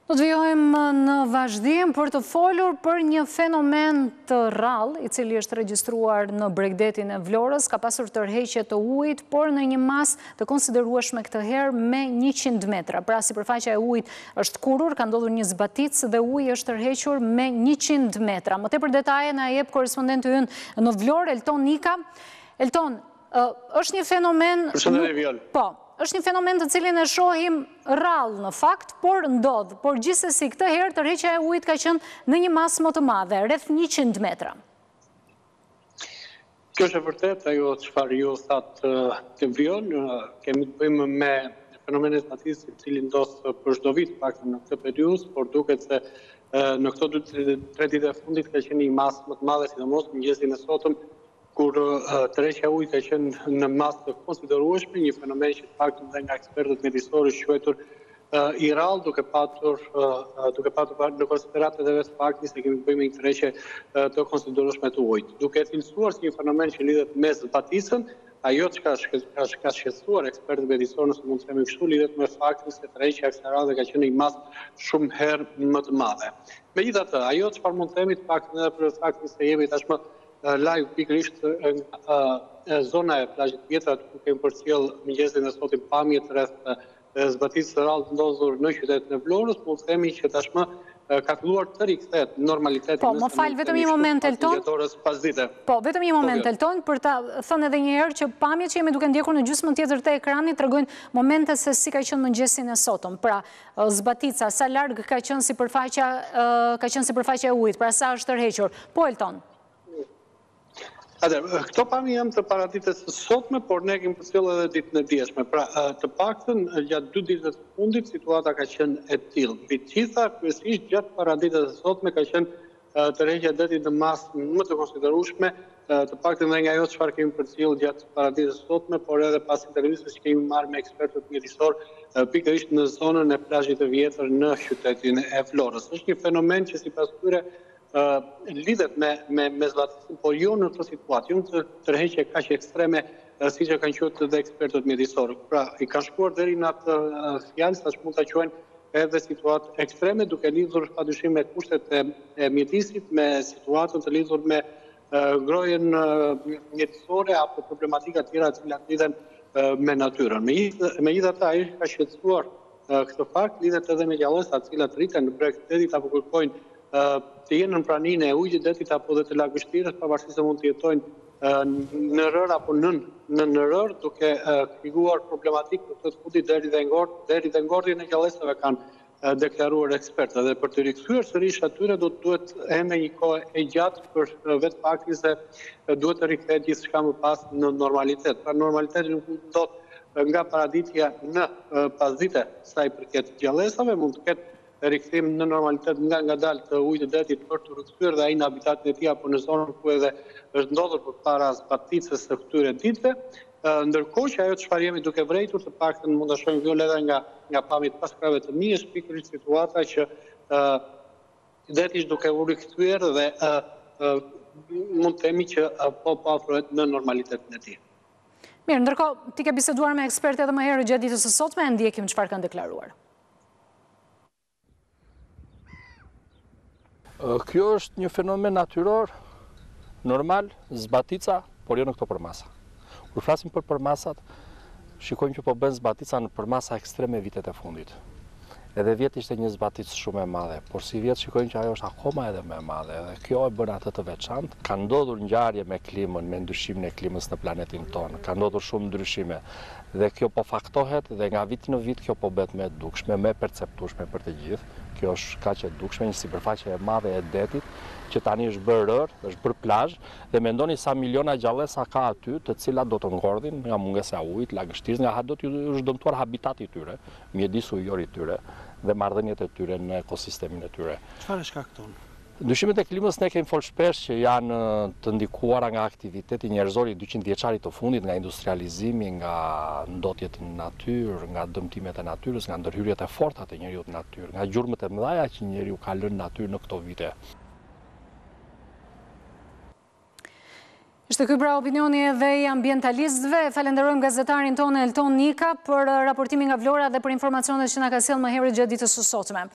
Do të vijojmë në vazhdim për të folur për një fenomen të rrallë, i cili është regjistruar në bregdetin e Vlorës, ka pasur tërheqje të ujit, por në një mas të konsiderueshme këtë herë me 100 metra. Pra sipërfaqja e ujit është kurur, ka ndodhur një zbaticë dhe uji është tërhequr me 100 metra. Më tepër detaje na jep korespondenti ynë në Vlorë, Elton Nika. Elton, është një fenomen... është një fenomen të cilin e shohim rrallë në fakt, por ndodhë. Por gjithsesi këtë herë tërheqja e ujit ka qenë në një masë më të madhe, rreth 100 metra. Kjo është e vërtet, ajo çfarë ju thatë të Viol, kemi të bëjmë me fenomenin zbaticë i cili ndodh për çdo vit pak në këtë periudhë, por duket se në këto 2-3 ditë e fundit ka qenë një masë më të madhe, sidomos mëngjesin e sotëm, kur tërheqja e ujit ka qenë në masë të konsiderueshme, një fenomen që paktën dhe nga ekspertët mjedisorë është quajtur i rrallë, duke patur në konsideratë edhe vetë fakti se kemi bëjmë një tërheqje të konsiderueshme të ujit. Duke cilësuar si një fenomen që lidhet me zbaticën, ajo që ka shqetësuar ekspertët mjedisorë, nëse mund të themi kështu, lidhet me faktin se tërheqja e kësaj radhe ka qenë një masë shumë herë më të madhe. Megjithatë, ajo çfarë mund të themi të paktën edhe për faktin se jemi tashmë live pikërisht zona e plazhit vjetra, ku kemi përcjell mëngjesin e sotit pamje rreth zbaticës së rrallë të ndodhur në qytetin e Vlorës, mund të themi që tashmë ka filluar të rikthehet normaliteti. Po, më fal, vetëm një moment, Elton. Po, vetëm një moment, Elton, për ta thënë edhe një herë që pamjet që jemi duke ndjekur në gjysmën tjetër të ekranit tregojnë momente se si ka qenë mëngjesin e sotëm. Pra, zbatica sa larg ka qenë sipërfaqja e ujit, pra sa është tërhequr. Po, Elton. Këto pamje janë të paraditës së sotme, por ne kemi përcjellë edhe ditën e dieshme. Pra, të paktën gjatë 2 ditëve të fundit situata ka qenë e tillë. Mbi të gjitha, kryesisht gjatë paraditës së sotme ka qenë tërheqja e detit në masë më të konsiderueshme, të paktën dhe nga ajo çfarë kemi përcjellë gjatë paraditës së sotme, por edhe pas intervistës që kemi marrë me ekspertët mjedisorë pikërisht në zonën e plazhit të vjetër në qytetin e Vlorës. Është një fenomen që sipas tyre lidhet me zbaticën, por jo në këtë situatë, jo në tërheqje kaq ekstreme siç e kanë qenë edhe ekspertët mjedisorë. Pra, i kanë shkuar deri në atë fjalë, sa mund ta quajnë edhe situatë ekstreme, duke lidhur padyshim me kushtet e mjedisit, me situatën të lidhur me ngrohjen mjedisore apo problematika të tjera të cilat lidhen me natyrën. Megjithatë, ai ka shqetësuar këtë fakt, lidhet edhe me gjallësa të cilat rriten në breg të detit apo kërkojnë të jenë në praninë e ujit detit apo dhe të lagështirës, pavarësisht se mund të jetojnë në rër apo në rër, duke krijuar problematikë në këtë fundi deri dhe ngordhjen e gjallësave kanë deklaruar ekspertë. Dhe për të rikthyer sërish atyre do të duhet ende një kohë e gjatë për vetë faktin se duhet të rikthehet gjithçka më pas në normalitet. Pra normaliteti nuk ndodh nga paraditja në pasdite sa i përket gjallësave, mund të ketë rikthim në normalitet nga dalë të ujit të detit për të rikthyer dhe ai në habitatin e tij apo në zonën ku edhe është ndodhur përpara zbaticës së këtyre ditëve. Ndërkohë që ajo çfarë jemi duke vërejtur, të paktën mund ta shohim viola edhe nga pamjet pas krave të mi, është pikërisht situata që deti është duke u rikthyer dhe mund të themi që po afrohet në normalitetin e tij. Mirë, ndërkohë ti ke biseduar me ekspertë edhe më herë gjatë ditës së sotme, e ndjekim çfarë kanë deklaruar. Kjo është një fenomen natyror, normal, zbatica, por jo në këto përmasa. Kur flasim për përmasat, shikojmë që po bën zbatica në përmasa ekstreme vitet e fundit. Edhe vjet ishte një zbaticë shumë e madhe, por si vjet shikojmë që ajo është akoma edhe më e madhe, dhe kjo e bën atë të veçantë. Ka ndodhur ngjarje me klimën, me ndryshimin e klimës në planetin tonë, ka ndodhur shumë ndryshime, dhe kjo po faktohet dhe nga vit në vit kjo po bëhet më e dukshme, më e perceptueshme për të gjithë. Kjo është kaq e dukshme, një sipërfaqe e madhe e detit, që tani është bërë rër, është bërë plazh, dhe mendoni sa miliona gjallësa ka aty, të cilat do të ngordhin nga mungesa e ujit, lagështirës, nga do të është dëmtuar habitati i tyre, mjedisi ujor i tyre dhe marrëdhëniet e tyre në ekosistemin e tyre. Çfarë shkakton? Ndryshimet e klimës ne kemi folë shpesh që janë të ndikuara nga aktiviteti njerëzor i 200 vjeçarit të fundit, nga industrializimi, nga ndotjet në natyrë, nga dëmtimet e natyrës, nga ndërhyrjet e forta të njeriut në natyrë, nga gjurmët e mëdha që njeriu ka lënë në natyrë në këto vite. Ishte ky pra opinioni edhe i ambientalistëve. Falenderojmë gazetarin tonë Elton Nika për raportimin nga Vlora dhe për informacionet që na ka sjellë më herët gjatë ditës së sotme.